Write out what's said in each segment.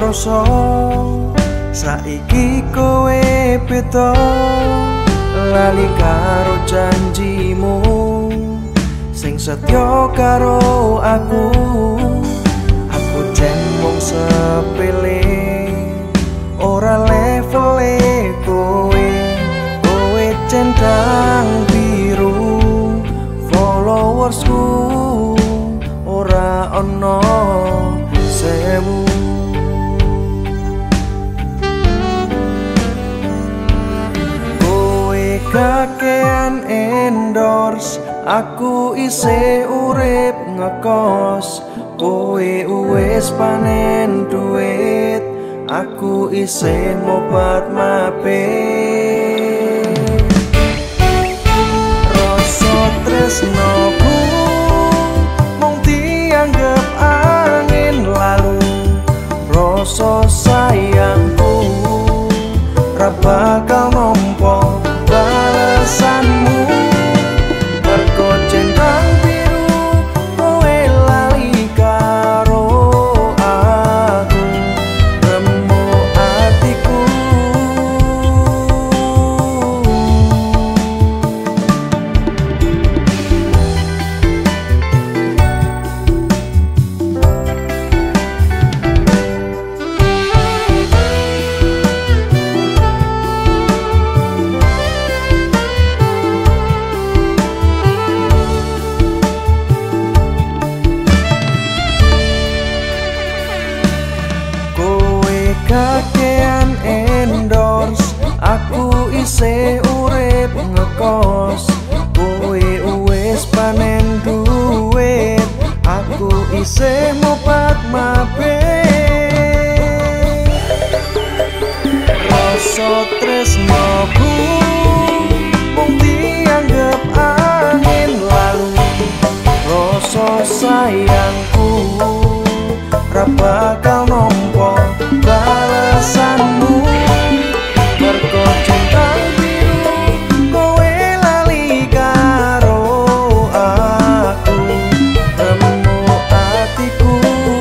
rasa saiki kowe beda lali karo janjimu sing setya karo aku jen wong sepele ora levele kowe centang biru followersku ora ono sewu. Kakean endorse, aku isih urip ngekos. Kowe wis panen duit, aku isih mobat mabeh. Rasa tresnoku mung dianggep angin lalu. Rasa sayangku ra bakal nampa balasanmu. Mergo centang biru kowe lali karo aku, remuk atiku. Kakean endorse, aku isih urip ngekos. Kowe wis panen duit, aku isih mobat mabeh. Rasa tresnoku mung dianggep angin lalu. Rasa sayangku ra bakal nampa balasanmu. Mergo centang biru kowe lali karo aku, remuk atiku.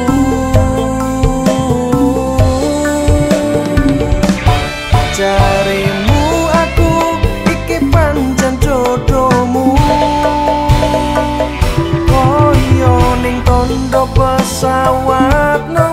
Jarimu aku iki pancen jodohmu, koyo ning tondo pesawat.